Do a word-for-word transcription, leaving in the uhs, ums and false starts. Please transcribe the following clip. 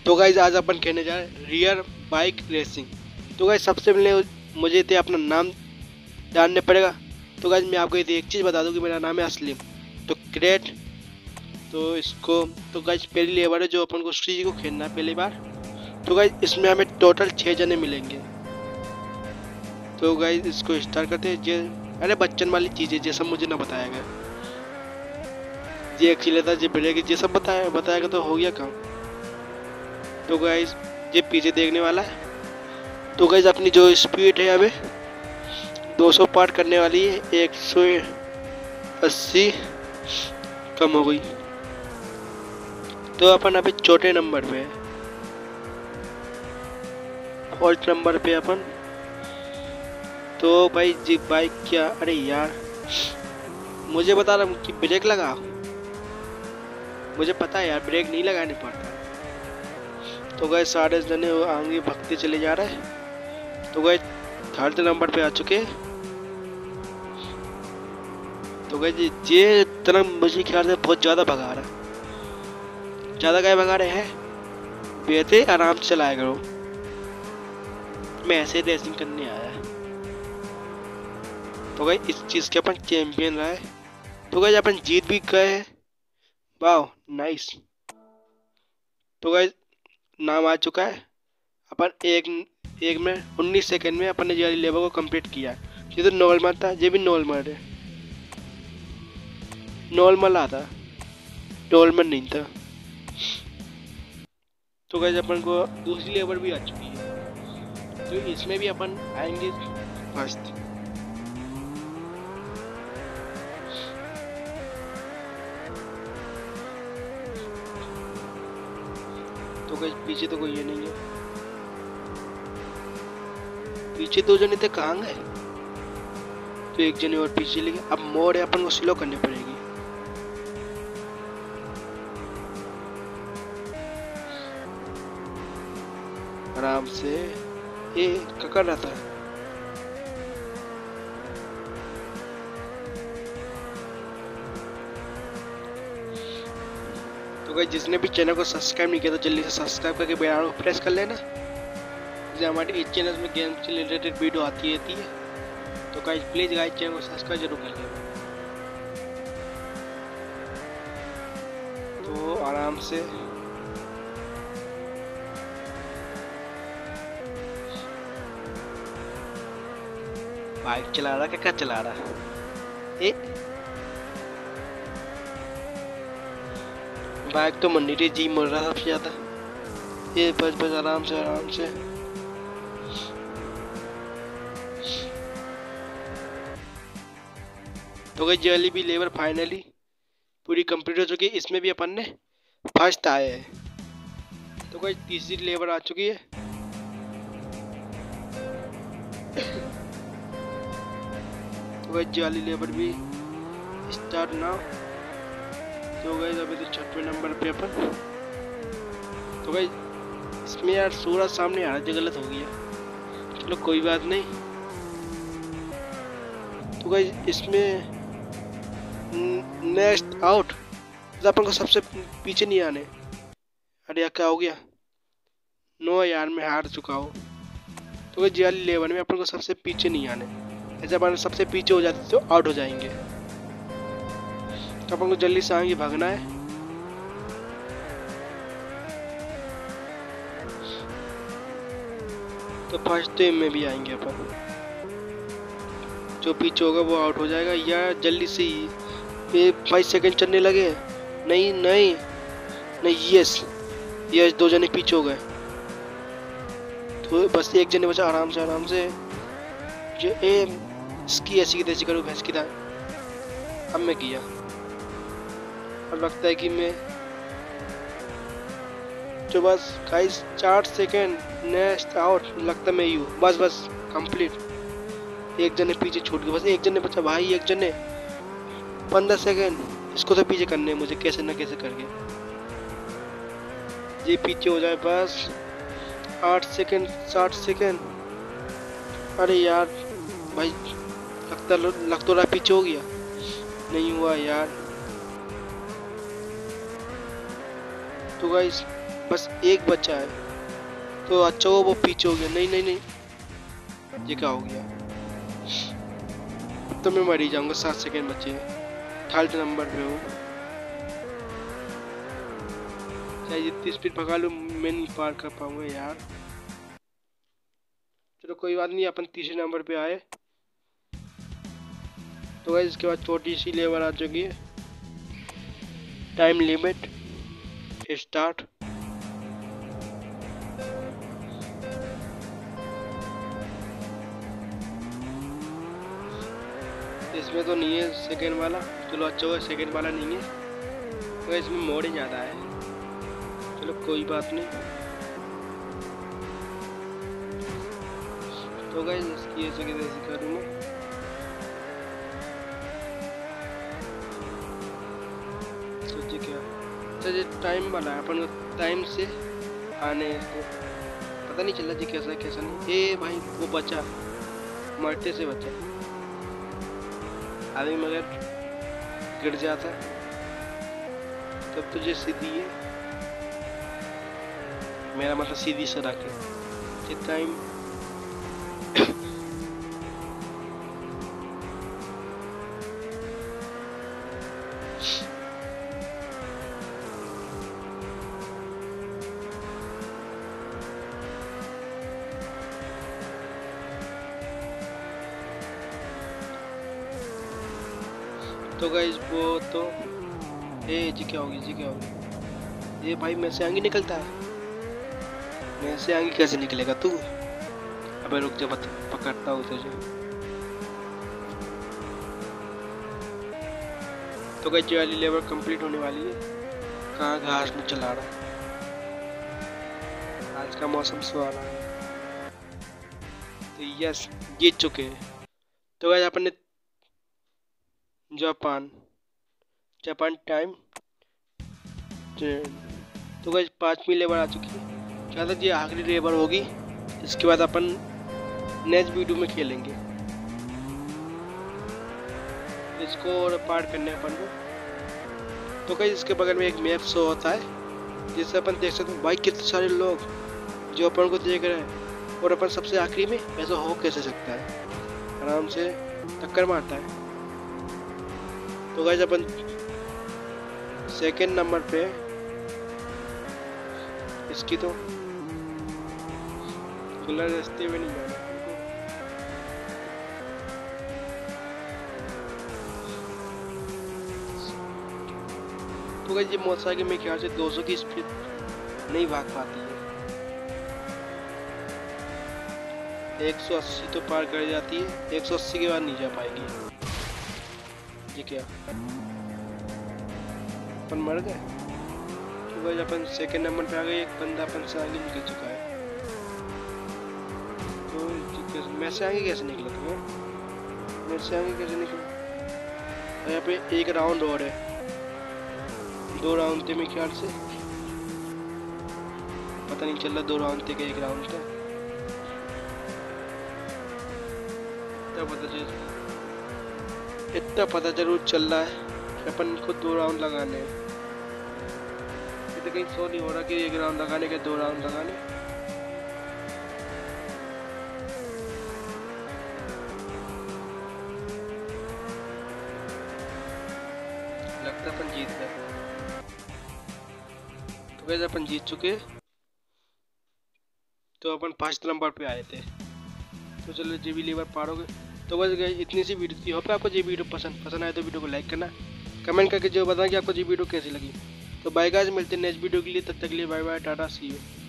तो गाइज आज अपन खेलने जा रहे हैं रियर बाइक रेसिंग। तो गाइज सबसे पहले मुझे तो अपना नाम जानने पड़ेगा। तो गाइज मैं आपको एक चीज़ बता दूं कि मेरा नाम है असलीम। तो क्रेट तो इसको तो गाइज पहली लेवर है जो अपन को उसी को खेलना है पहली बार। तो गाइज इसमें हमें टोटल छः जने मिलेंगे। तो गाइज इसको स्टार्ट करते हैं। जे अरे बच्चन वाली चीज़ें जैसा मुझे ना बताया गया, ये एक्सीलेटर ये ब्रेक ये सब बताया बताएगा तो हो गया काम। तो गाइज ये पीछे देखने वाला है। तो गाइज अपनी जो स्पीड है अभी दो सौ पार करने वाली है, एक सौ अस्सी कम हो गई। तो अपन अभी छोटे नंबर पे है, फोर्थ नंबर पे अपन। तो भाई जी बाइक क्या, अरे यार मुझे बता रहा हूँ कि ब्रेक लगा। मुझे पता है यार ब्रेक नहीं लगाने पड़ता। तो गए सारे जने आगे भगते चले जा रहे हैं। तो गए थर्ड नंबर पे आ चुके। तो गए ये तरह मुझे ख्याल से बहुत ज़्यादा भगा रहा है। ज़्यादा गाय भगा रहे हैं, बेहते आराम से चलाया करो। मैं ऐसे रेसिंग करने आया है। तो गए इस चीज़ के अपन चैंपियन रहे। तो गए अपन जीत भी गए हैं। वाह नाइस। तो गए नाम आ चुका है। अपन एक एक में उन्नीस सेकंड में अपन ने ये लेवल को कंप्लीट किया। ये तो नॉर्मल था, ये भी नॉर्मल है। नॉर्मल आता, नॉर्मल नहीं था। तो गाइस अपन को दूसरी लेवल भी आ चुकी है। तो इसमें भी अपन आएंगे फर्स्ट। तो गाइस पीछे तो कोई ये नहीं है। पीछे दो जने थे, कहाँ गए? तो एक जने और पीछे ले गए। अब मोड़ है, अपन को स्लो करनी पड़ेगी। आराम से ये ककर रहता है। तो गाइस जिसने भी चैनल को सब्सक्राइब नहीं किया तो जल्दी से सब्सक्राइब करके बेल आइकन को प्रेस कर लेना। जैसे हमारे इस चैनल में गेम से रिलेटेड वीडियो आती रहती है। तो गाइस प्लीज गाइस चैनल को सब्सक्राइब जरूर कर लेना। तो आराम से बाइक चला रहा क्या क्या चला रहा है? बाइक तो मंडी रे जी मर रहा सबसे ज्यादा। ये बस बस आराम से आराम से। तो गई जल्दी भी लेवल फाइनली पूरी कंप्लीट हो चुकी है। इसमें भी अपन ने फर्स्ट आए हैं। तो गई तीसरी लेवल आ चुकी है। तो गई जाली लेवल भी स्टार्ट नाउ। तो गई अभी तो छठवें नंबर पे अपन। तो गई इसमें यार सूरज सामने आ रहा है, गलत हो गया। चलो कोई बात नहीं। तो गई इसमें नेक्स्ट आउट अपन को सबसे पीछे नहीं आने। अरे यार क्या हो गया? नो यार मैं हार चुका हूँ। तो गई जाली लेवल में अपन को सबसे पीछे नहीं आने। ऐसे अपन सबसे पीछे हो जाते तो आउट हो जाएंगे। तो अपन को जल्दी से आगे भागना है। तो फर्स्ट टाइम में भी आएंगे अपन। जो पीछे होगा वो आउट हो जाएगा। यार जल्दी से ये फाइव सेकंड चलने लगे। नहीं नहीं नहीं, यस यस दो जने पीछे हो गए। तो बस एक जने बचा। आराम से आराम से जो ए इसकी ऐसी की तैसी करो भैंस की दाल। अब मैं किया। अब लगता है कि मैं जो बस गाइस चार सेकेंड नेक्स्ट आउट। लगता मैं यू बस बस कंप्लीट। एक जने पीछे छूट गए, बस एक जने बचा भाई। एक जने पंद्रह सेकेंड इसको तो पीछे करने हैं मुझे कैसे ना कैसे करके। ये पीछे हो जाए बस। आठ सेकेंड साठ सेकेंड। अरे यार भाई लगता लग तो रहा पीछे हो गया। नहीं हुआ यार। तो गाइस बस एक बच्चा है। तो अच्छा वो वो पीछे हो गया। नहीं नहीं नहीं, ये क्या हो गया? तो मैं मर ही जाऊंगा। सात सेकेंड बचे, थर्ड नंबर पे हूँ। चाहे जितनी स्पीड भगा लूँ मैं नहीं पार कर पाऊंगा यार। चलो कोई बात नहीं, अपन तीसरे नंबर पे आए। तो गाइस इसके बाद छोटी सी लेवल आ चुकी है। Time limit start. इसमें तो नहीं है सेकेंड वाला। चलो अच्छा हुआ सेकेंड वाला नहीं है, तो इसमें मोड़ ही ज़्यादा है। चलो कोई बात नहीं। तो गाइस इसकी ऐसे कैसे करूँ मैं? सोचिए क्या। अच्छा ये टाइम वाला है, अपन को टाइम से आने को पता नहीं चला जी कैसा कैसा नहीं। ए भाई वो बचा, मरते से बचा। अभी मगर गिर जाता तब तुझे सीधी है। मेरा मतलब सीधी सड़क है। ये टाइम तो गाइस वो तो ए जी क्या होगी जी क्या होगी? ये भाई मैं से आगे निकलता है। मैं से आगे कैसे निकलेगा तू? अबे रुक जा, पकड़ता हूँ तुझे। तो गाइस ये वाली लेवल कंप्लीट होने वाली है। कहाँ घास में चला रहा। आज का मौसम सुहाना है। तो यस जीत चुके हैं। तो गाइस अपन ने जापान जापान टाइम। तो गाइस पांचवी लेवल आ चुकी है। क्या तक ये आखिरी लेवल होगी, इसके बाद अपन नेक्स्ट वीडियो में खेलेंगे। इसको और पार करने अपन को। तो गाइस इसके बगल में एक मैप शो होता है, जिससे अपन देख सकते हैं भाई कितने सारे लोग जो अपन को देख रहे हैं। और अपन सबसे आखिरी में ऐसा हो कैसे सकता है? आराम से टक्कर मारता है। तो गाइस अपन सेकेंड नंबर पे इसकी तो खुला रास्ते में नहीं जाना। तो गाइस ये मोटरसाइकिल में ख्याल से दो सौ की स्पीड नहीं भाग पाती है। एक सौ अस्सी तो पार कर जाती है, एक सौ अस्सी के बाद नहीं जा पाएगी। ये क्या अपन मर गए? तो गाइस अपन सेकंड नंबर पे आ गए। एक बंदा अपन से आगे निकल चुका है। तो मैं से आगे कैसे निकला तुम्हें? मैं से आगे कैसे निकला? यहाँ पे एक राउंड और है, दो राउंड थे मेरे ख्याल से। पता नहीं चल रहा दो राउंड थे कि एक राउंड था। इतना पता चल इतना पता जरूर चल रहा है कि अपन को दो राउंड लगाने हैं। ये तो कहीं सो नहीं हो रहा कि एक राउंड लगाने के दो राउंड लगाने। लगता अपन जीत गए। तो वैसे अपन जीत चुके। तो अपन फर्स्ट नंबर पे आए थे। तो चलो जी भी लेवर पार हो गए। तो बस गई इतनी सी वीडियो थी। होप आपको ये वीडियो पसंद पसंद आए तो वीडियो को लाइक करना, कमेंट करके जो बताएं कि आपको ये वीडियो कैसी लगी। तो बाय गाइस, मिलते हैं नेक्स्ट वीडियो के लिए। तब तक के लिए bye bye, tata, see you.